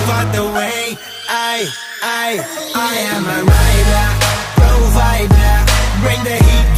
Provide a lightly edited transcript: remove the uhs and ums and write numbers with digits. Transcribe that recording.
out the way. I am a rider, provider, bring the heat